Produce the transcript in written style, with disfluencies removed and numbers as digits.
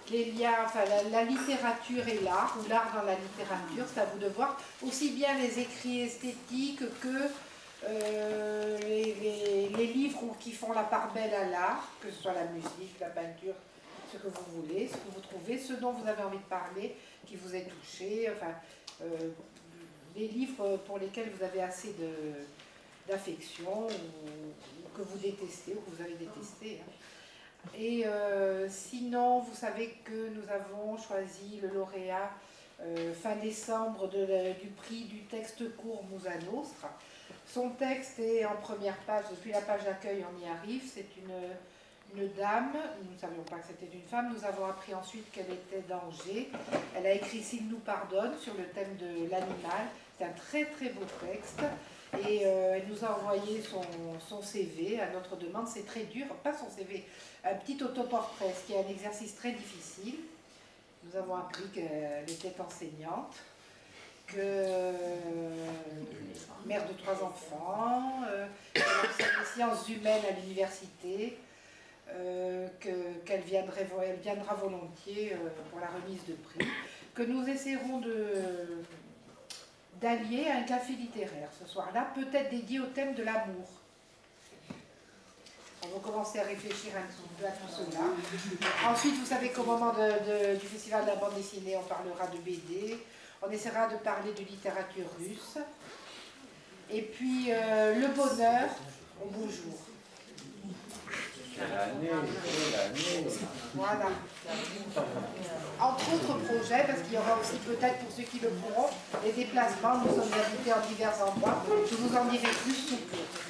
les liens, enfin la littérature et l'art, ou l'art dans la littérature, c'est à vous de voir, aussi bien les écrits esthétiques que les livres qui font la part belle à l'art, que ce soit la musique, la peinture, ce que vous voulez, ce que vous trouvez, ce dont vous avez envie de parler, qui vous est touché, enfin, les livres pour lesquels vous avez assez d'affection, ou que vous détestez, ou que vous avez détesté. Hein. Et sinon, vous savez que nous avons choisi le lauréat fin décembre du prix du texte court Musa Nostra. Son texte est en première page, depuis la page d'accueil on y arrive, c'est une dame, nous ne savions pas que c'était une femme, nous avons appris ensuite qu'elle était d'Angers. Elle a écrit S'il nous pardonne sur le thème de l'animal, c'est un très très beau texte. Et elle nous a envoyé son CV à notre demande, c'est très dur, pas son CV, un petit autoportrait, ce qui est un exercice très difficile. Nous avons appris qu'elle était enseignante, mère de 3 enfants, qu'elle enseigne les sciences humaines à l'université, qu'elle viendra volontiers pour la remise de prix, que nous essaierons d'allier un café littéraire ce soir-là, peut-être dédié au thème de l'amour. On va commencer à réfléchir à tout cela. Ensuite, vous savez qu'au moment du Festival de la bande dessinée, on parlera de BD, on essaiera de parler de littérature russe, et puis le bonheur au beau jour. Voilà. Entre autres projets, parce qu'il y aura aussi peut-être pour ceux qui le pourront, les déplacements, nous sommes invités en divers endroits. Je vous en dirai plus sous peu.